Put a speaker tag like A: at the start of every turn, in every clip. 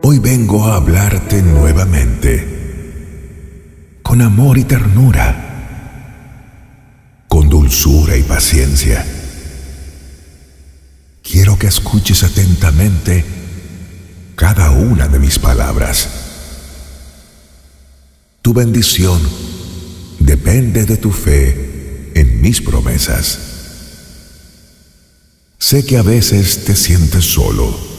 A: Hoy vengo a hablarte nuevamente, con amor y ternura, con dulzura y paciencia. Quiero que escuches atentamente cada una de mis palabras. Tu bendición depende de tu fe en mis promesas. Sé que a veces te sientes solo.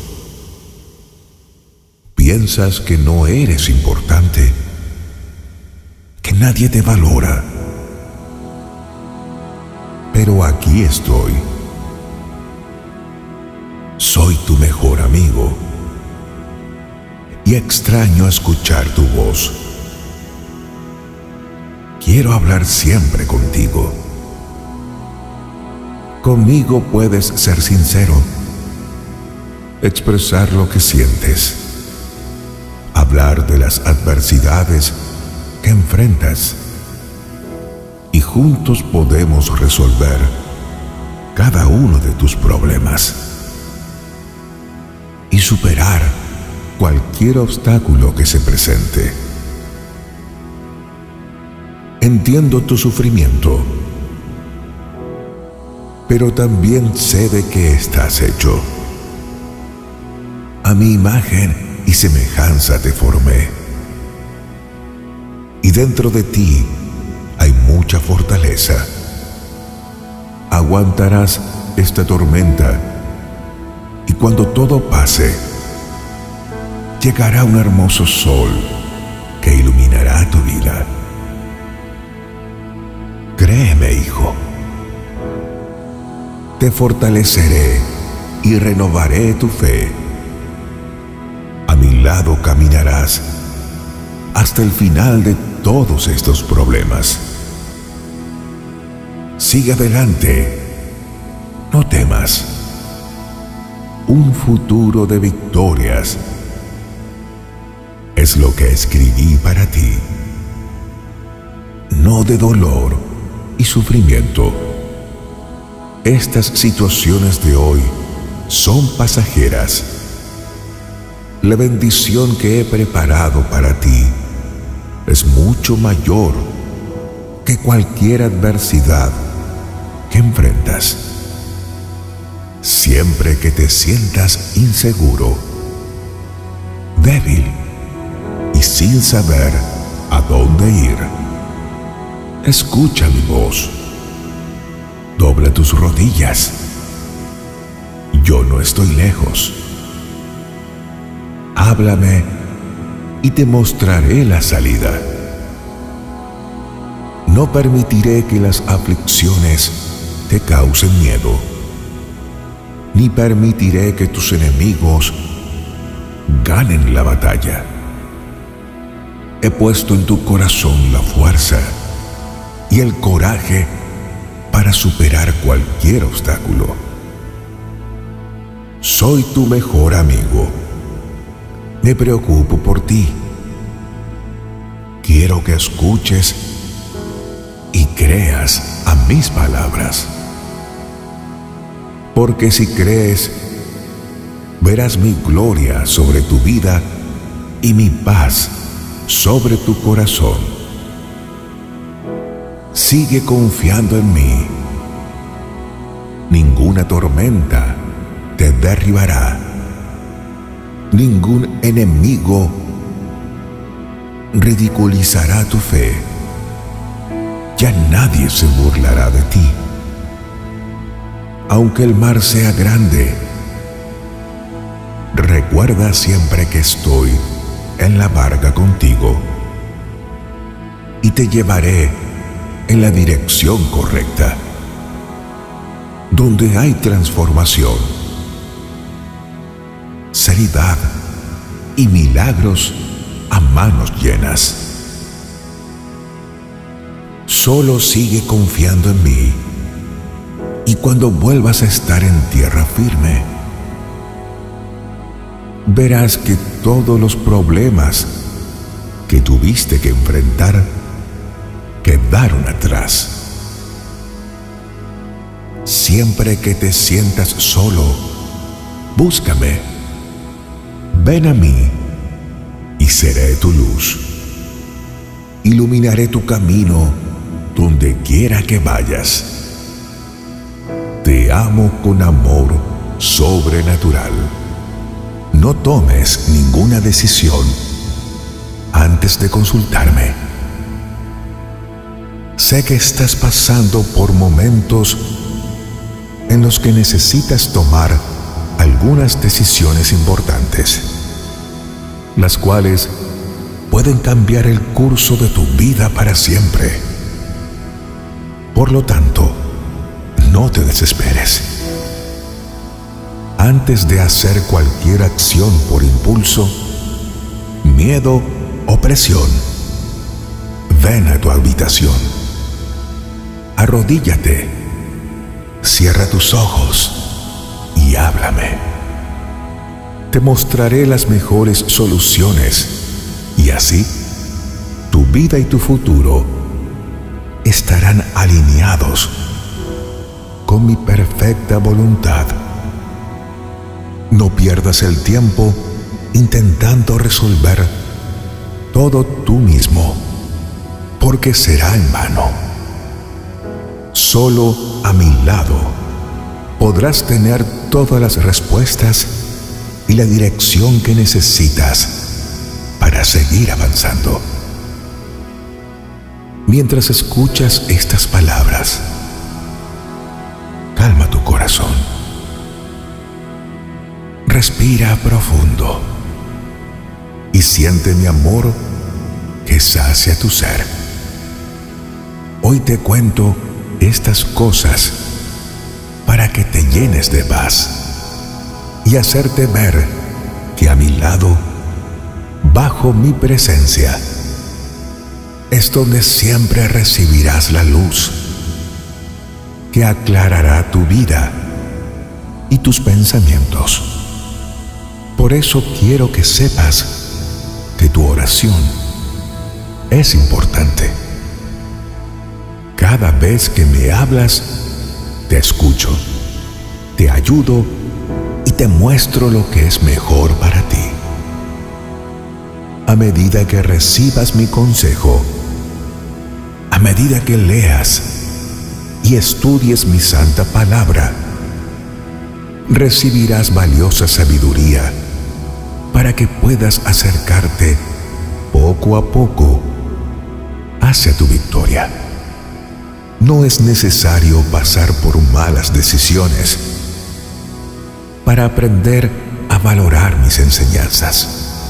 A: Piensas que no eres importante, que nadie te valora. Pero aquí estoy. Soy tu mejor amigo y extraño escuchar tu voz. Quiero hablar siempre contigo. Conmigo puedes ser sincero, expresar lo que sientes, hablar de las adversidades que enfrentas y juntos podemos resolver cada uno de tus problemas y superar cualquier obstáculo que se presente. Entiendo tu sufrimiento, pero también sé de qué estás hecho. A mi imagen y semejanza te formé, y dentro de ti hay mucha fortaleza. Aguantarás esta tormenta, y cuando todo pase, llegará un hermoso sol que iluminará tu vida. Créeme, hijo, te fortaleceré y renovaré tu fe. A mi lado caminarás hasta el final de todos estos problemas. Sigue adelante, no temas. Un futuro de victorias es lo que escribí para ti, no de dolor y sufrimiento. Estas situaciones de hoy son pasajeras. La bendición que he preparado para ti es mucho mayor que cualquier adversidad que enfrentas. Siempre que te sientas inseguro, débil y sin saber a dónde ir, escucha mi voz. Dobla tus rodillas. Yo no estoy lejos. Háblame y te mostraré la salida. No permitiré que las aflicciones te causen miedo, ni permitiré que tus enemigos ganen la batalla. He puesto en tu corazón la fuerza y el coraje para superar cualquier obstáculo. Soy tu mejor amigo. Me preocupo por ti. Quiero que escuches y creas a mis palabras. Porque si crees, verás mi gloria sobre tu vida y mi paz sobre tu corazón. Sigue confiando en mí. Ninguna tormenta te derribará. Ningún enemigo ridiculizará tu fe. Ya nadie se burlará de ti. Aunque el mar sea grande, recuerda siempre que estoy en la barca contigo y te llevaré en la dirección correcta, donde hay transformación, sanidad y milagros a manos llenas. Solo sigue confiando en mí, y cuando vuelvas a estar en tierra firme, verás que todos los problemas que tuviste que enfrentar quedaron atrás. Siempre que te sientas solo, búscame. Ven a mí y seré tu luz. Iluminaré tu camino donde quiera que vayas. Te amo con amor sobrenatural. No tomes ninguna decisión antes de consultarme. Sé que estás pasando por momentos en los que necesitas tomar algunas decisiones importantes, las cuales pueden cambiar el curso de tu vida para siempre. Por lo tanto, no te desesperes. Antes de hacer cualquier acción por impulso, miedo o presión, ven a tu habitación. Arrodíllate, cierra tus ojos y háblame. Te mostraré las mejores soluciones y así tu vida y tu futuro estarán alineados con mi perfecta voluntad. No pierdas el tiempo intentando resolver todo tú mismo, porque será en vano. Solo a mi lado podrás tener todas las respuestas y la dirección que necesitas para seguir avanzando. Mientras escuchas estas palabras, calma tu corazón. Respira profundo y siente mi amor que sacia tu ser. Hoy te cuento estas cosas para que te llenes de paz y hacerte ver que a mi lado, bajo mi presencia, es donde siempre recibirás la luz que aclarará tu vida y tus pensamientos. Por eso quiero que sepas que tu oración es importante. Cada vez que me hablas, te escucho, te ayudo y te muestro lo que es mejor para ti. A medida que recibas mi consejo, a medida que leas y estudies mi santa palabra, recibirás valiosa sabiduría para que puedas acercarte poco a poco hacia tu victoria. No es necesario pasar por malas decisiones para aprender a valorar mis enseñanzas.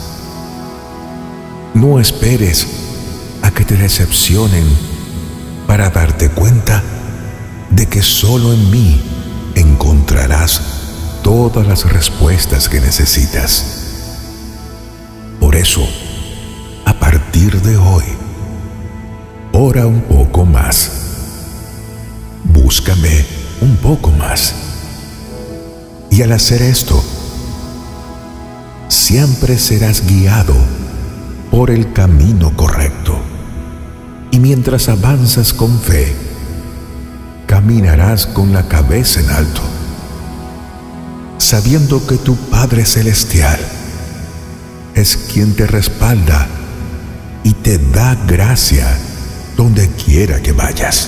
A: No esperes a que te decepcionen para darte cuenta de que solo en mí encontrarás todas las respuestas que necesitas. Por eso, a partir de hoy, ora un poco más. Búscame un poco más. Y al hacer esto, siempre serás guiado por el camino correcto. Y mientras avanzas con fe, caminarás con la cabeza en alto, sabiendo que tu Padre Celestial es quien te respalda y te da gracia donde quiera que vayas.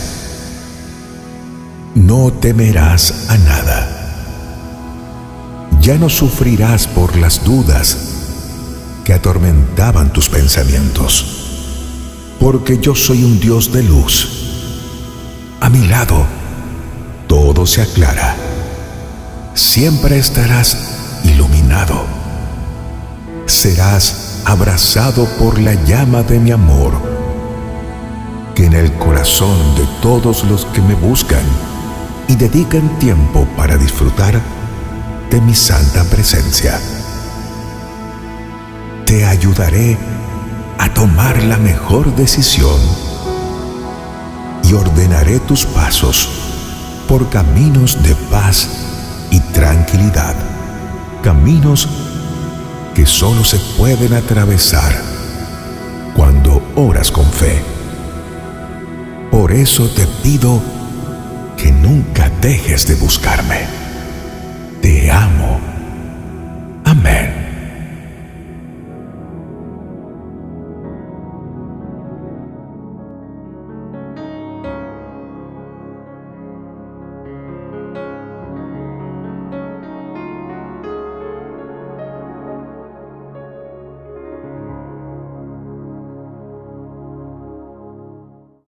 A: No temerás a nada. Ya no sufrirás por las dudas que atormentaban tus pensamientos, porque yo soy un Dios de luz. A mi lado, todo se aclara. Siempre estarás iluminado. Serás abrazado por la llama de mi amor, que en el corazón de todos los que me buscan y dedican tiempo para disfrutar de mi santa presencia. Te ayudaré a tomar la mejor decisión y ordenaré tus pasos por caminos de paz y tranquilidad, caminos que solo se pueden atravesar cuando oras con fe. Por eso te pido que nunca dejes de buscarme. Te amo.